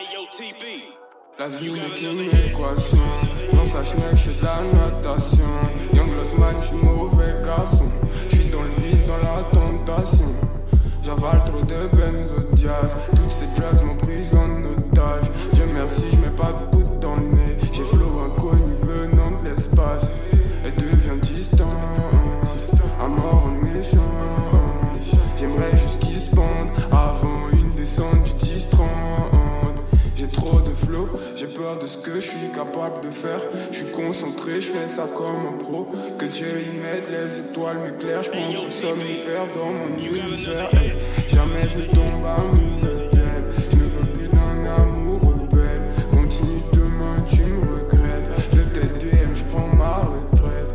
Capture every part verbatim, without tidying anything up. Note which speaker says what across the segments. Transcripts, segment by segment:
Speaker 1: La vie n'est qu'une équation. Dans sa schneck, j'fais de la natation. Young Lost Man, j'suis mauvais garçon. J'suis dans le vice, dans la tentation. J'avale trop de benzodiazes. Toutes ces drugs m'ont pris en otage. Dieu merci, j'mets pas de poudre dans le nez. J'ai flow inconnu venant de l'espace. Elle devient distante, à mort en méchant. J'aimerais juste qu'ils se pendent avant une descente du dix trente. J'ai trop de flow, j'ai peur de ce que je suis capable de faire. Je suis concentré, je fais ça comme un pro. Que Dieu y m'aide, les étoiles m'éclairent. Je prends trop de somnifères dans mon univers. Hey, jamais je ne tombe amoureux d'elle. Je ne veux plus d'un amour rebelle. Continue demain, tu me regrettes. De tes D M, je prends ma retraite.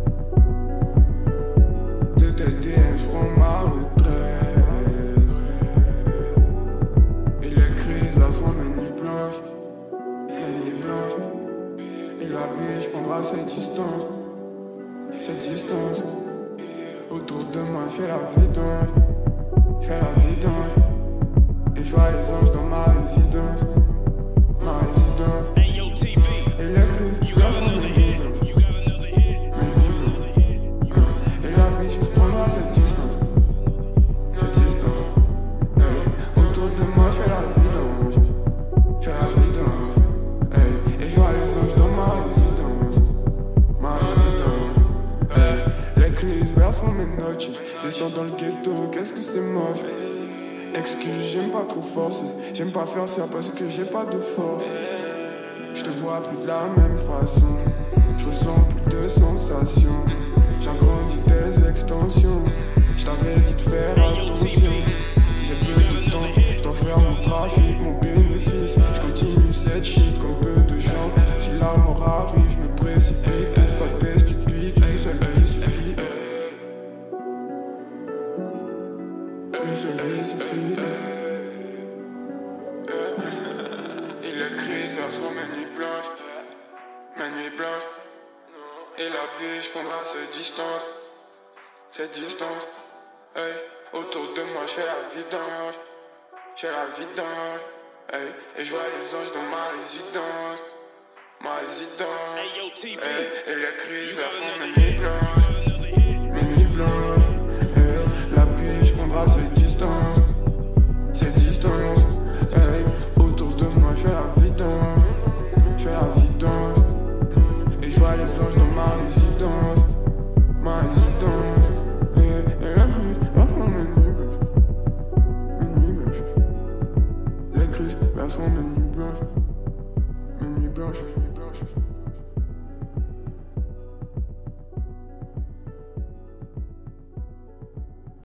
Speaker 1: De tes D M, je prends ma retraite. Et les crises, la soie, ma nuit blanche. La nuit blanche. Et la biche prendra ses distances. Ses distances. Autour de moi, je fais la vidange. Je fais la vidange. Et je vois les anges dans ma résidence. Ma résidence. Et les crises, la soie, ma nuit blanche. Ma nuit blanche. Et la biche prendra ses distances. Ses distances. Hey. Autour de moi, je fais la vidange. Je fais la vidange. Hey. Et je vois les anges dans ma résidence. Ma résidence. Hey. Les crises bercent mes noches. Descends dans le ghetto, qu'est-ce que c'est moche. Excuse, j'aime pas trop forcer. J'aime pas faire ça parce que j'ai pas de force. Je te vois plus de la même façon. Je ressens plus de sensations. J'agrandis tes extensions. Je t'avais dit de faire attention. J'ai peu de temps, je dois faire mon trafic, mon bénéfice. Je continue cette shit comme peu de gens. Si la mort arrive, je me précipite. Pourquoi t'es stupide, une seule vie suffit. Une seule vie suffit. Et les crises verseront mes nuits blanches. Ma nuit blanche. Et la biche prendra ses distances. Ses distances. Hey. Autour de moi, j'fais la vidange. J'fais la vidange. Hey. Et je vois les anges dans ma résidence. Ma résidence. Hey. Et les crises verseront mes nuits blanches. Mes nuits blanches. Hey. La biche prendra ses distances. Ses distances. Hey. Autour de moi, j'fais la vidange. J'fais la vidange. Et je vois les anges dans ma résidence. Ma résidence. Et, et la nuit, va prendre mes nuits blanches. Mes nuits blanches. Les crises verseront mes nuits blanches. Mes nuits blanches, mes nuits blanches.